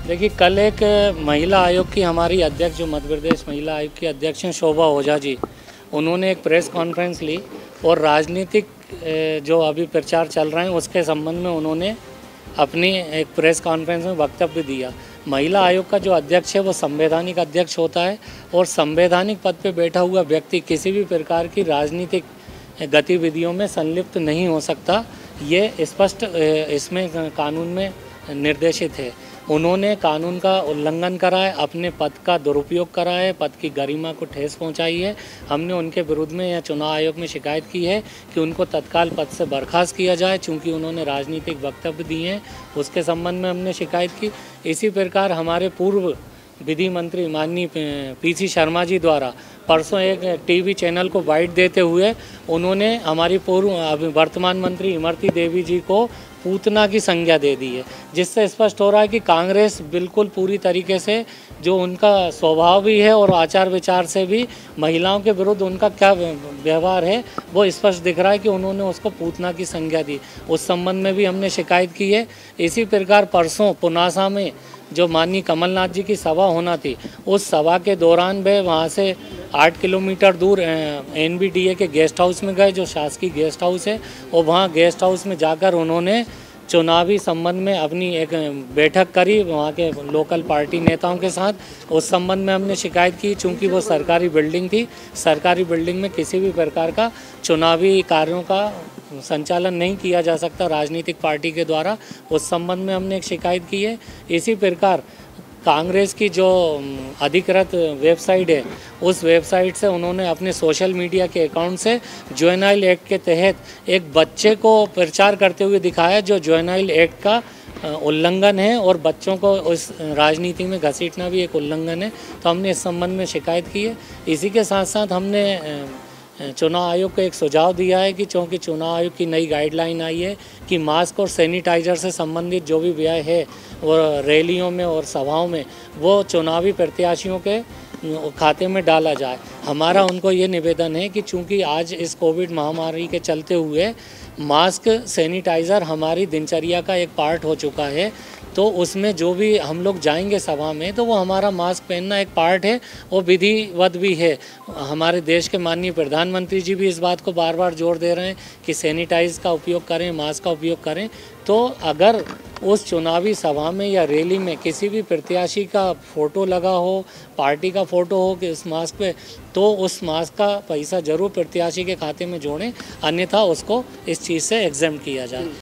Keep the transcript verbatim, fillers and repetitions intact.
देखिए, कल एक महिला आयोग की हमारी अध्यक्ष, जो मध्य प्रदेश महिला आयोग की अध्यक्ष हैं शोभा ओझा जी, उन्होंने एक प्रेस कॉन्फ्रेंस ली और राजनीतिक जो अभी प्रचार चल रहे हैं उसके संबंध में उन्होंने अपनी एक प्रेस कॉन्फ्रेंस में वक्तव्य दिया। महिला आयोग का जो अध्यक्ष है वो संवैधानिक अध्यक्ष होता है और संवैधानिक पद पे बैठा हुआ व्यक्ति किसी भी प्रकार की राजनीतिक गतिविधियों में संलिप्त नहीं हो सकता। ये स्पष्ट इसमें कानून में निर्देशित है। उन्होंने कानून का उल्लंघन करा है, अपने पद का दुरुपयोग करा है, पद की गरिमा को ठेस पहुंचाई है। हमने उनके विरुद्ध में या चुनाव आयोग में शिकायत की है कि उनको तत्काल पद से बर्खास्त किया जाए, चूँकि उन्होंने राजनीतिक वक्तव्य दिए हैं, उसके संबंध में हमने शिकायत की। इसी प्रकार हमारे पूर्व विधि मंत्री माननीय पीसी शर्मा जी द्वारा परसों एक टीवी चैनल को बाइट देते हुए उन्होंने हमारी पूर्व वर्तमान मंत्री इमरती देवी जी को पूतना की संज्ञा दे दी है, जिससे स्पष्ट हो रहा है कि कांग्रेस बिल्कुल पूरी तरीके से, जो उनका स्वभाव भी है और आचार विचार से भी महिलाओं के विरुद्ध उनका क्या व्यवहार है वो स्पष्ट दिख रहा है कि उन्होंने उसको पूतना की संज्ञा दी। उस संबंध में भी हमने शिकायत की है। इसी प्रकार परसों पुनासा में जो माननीय कमलनाथ जी की सभा होना थी, उस सभा के दौरान वे वहाँ से आठ किलोमीटर दूर एन बी डी ए के गेस्ट हाउस में गए, जो शासकीय गेस्ट हाउस है, और वहाँ गेस्ट हाउस में जाकर उन्होंने चुनावी संबंध में अपनी एक बैठक करी वहाँ के लोकल पार्टी नेताओं के साथ। उस संबंध में हमने शिकायत की, चूँकि वो सरकारी बिल्डिंग थी, सरकारी बिल्डिंग में किसी भी प्रकार का चुनावी कार्यों का संचालन नहीं किया जा सकता राजनीतिक पार्टी के द्वारा। उस संबंध में हमने एक शिकायत की है। इसी प्रकार कांग्रेस की जो अधिकृत वेबसाइट है, उस वेबसाइट से उन्होंने अपने सोशल मीडिया के अकाउंट से जुवेनाइल एक्ट के तहत एक बच्चे को प्रचार करते हुए दिखाया, जो जुवेनाइल एक्ट का उल्लंघन है और बच्चों को उस राजनीति में घसीटना भी एक उल्लंघन है। तो हमने इस संबंध में शिकायत की है। इसी के साथ साथ हमने चुनाव आयोग को एक सुझाव दिया है कि चूँकि चुनाव आयोग की नई गाइडलाइन आई है कि मास्क और सैनिटाइज़र से संबंधित जो भी व्यय है और रैलियों में और सभाओं में वो चुनावी प्रत्याशियों के खाते में डाला जाए। हमारा उनको ये निवेदन है कि चूँकि आज इस कोविड महामारी के चलते हुए मास्क सैनिटाइज़र हमारी दिनचर्या का एक पार्ट हो चुका है, तो उसमें जो भी हम लोग जाएंगे सभा में तो वो हमारा मास्क पहनना एक पार्ट है, वो विधिवत भी है। हमारे देश के माननीय प्रधानमंत्री जी भी इस बात को बार बार जोर दे रहे हैं कि सैनिटाइज का उपयोग करें, मास्क का उपयोग करें। तो अगर उस चुनावी सभा में या रैली में किसी भी प्रत्याशी का फ़ोटो लगा हो, पार्टी का फ़ोटो हो कि उस मास्क पे, तो उस मास्क का पैसा जरूर प्रत्याशी के खाते में जोड़ें, अन्यथा उसको इस चीज़ से एग्जेम्प्ट किया जाए।